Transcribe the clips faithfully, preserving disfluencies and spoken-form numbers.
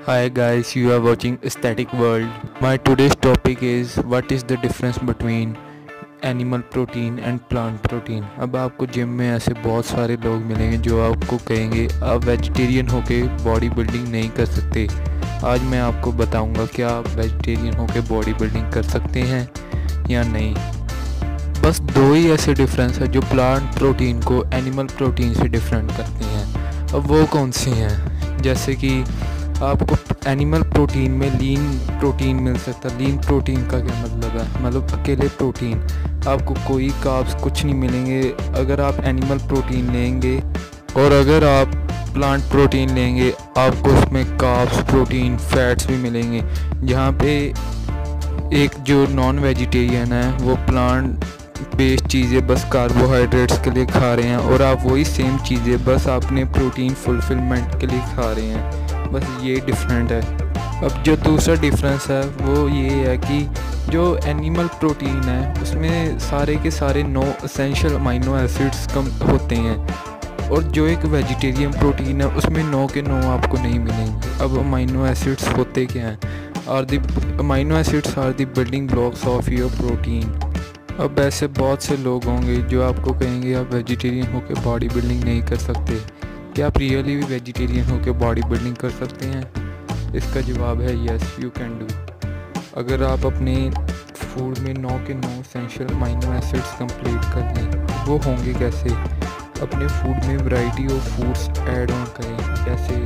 Hi guys, you are watching Aesthetic World. My today's topic is what is the difference between animal protein and plant protein. अब आपको gym में ऐसे बहुत सारे लोग मिलेंगे जो आपको कहेंगे आप वेजिटेरियन होके बॉडी बिल्डिंग नहीं कर सकते। आज मैं आपको बताऊंगा क्या आप वेजिटेरियन होके बॉडी बिल्डिंग कर सकते हैं या नहीं। बस दो ही ऐसे डिफरेंस है जो प्लांट प्रोटीन को एनिमल प्रोटीन से डिफरेंट करते हैं। अब वो कौन सी हैं? जैसे कि आपको एनिमल प्रोटीन में लीन प्रोटीन मिल सकता है। लीन प्रोटीन का क्या मतलब है? मतलब अकेले प्रोटीन, आपको कोई कार्ब्स कुछ नहीं मिलेंगे अगर आप एनिमल प्रोटीन लेंगे, और अगर आप प्लांट प्रोटीन लेंगे आपको उसमें कार्ब्स, प्रोटीन, फैट्स भी मिलेंगे। जहाँ पे एक जो नॉन वेजिटेरियन है वो प्लांट बेस्ड चीज़ें बस कार्बोहाइड्रेट्स के लिए खा रहे हैं और आप वही सेम चीज़ें बस अपने प्रोटीन फुलफिलमेंट के लिए खा रहे हैं। बस ये डिफरेंट है। अब जो दूसरा डिफरेंस है वो ये है कि जो एनिमल प्रोटीन है उसमें सारे के सारे नो एसेंशियल अमाइनो एसिड्स कम होते हैं, और जो एक वेजिटेरियन प्रोटीन है उसमें नो के नो आपको नहीं मिलेंगे। अब अमाइनो एसिड्स होते क्या हैं? Are the amino acids are the building blocks of your protein. अब ऐसे बहुत से लोग होंगे जो आपको कहेंगे आप वेजिटेरियन होकर बॉडी बिल्डिंग नहीं कर सकते। क्या आप रियली भी वेजिटेरियन होकर बॉडी बिल्डिंग कर सकते हैं? इसका जवाब है यस, यू कैन डू। अगर आप अपने फूड में नौ के नौ एसेंशियल अमाइनो एसिड्स कंप्लीट कर लें। वो होंगे कैसे? अपने फूड में variety of foods add on करें। जैसे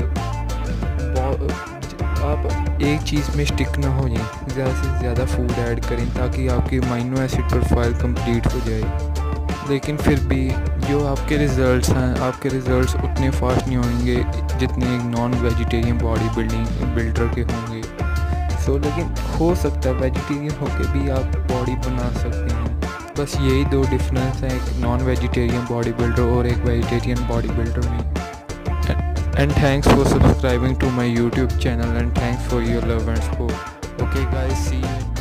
आप एक चीज़ में स्टिक ना हो जाएं, ज़्यादा से ज़्यादा फूड ऐड करें ताकि आपकी अमाइनो एसिड प्रोफाइल कंप्लीट हो जाए। लेकिन फिर भी जो आपके रिज़ल्ट्स हैं, आपके रिज़ल्ट्स उतने फास्ट नहीं होंगे जितने एक non vegetarian body building builder के होंगे। सो लेकिन हो सकता है वेजिटेरियन होके भी आप बॉडी बना सकते हैं। बस यही दो डिफरेंस हैं एक नॉन वेजिटेरियन बॉडी बिल्डर और एक वेजिटेरियन बॉडी बिल्डर में। And thanks for subscribing to my YouTube channel and thanks for your love and support. Okay guys, see you.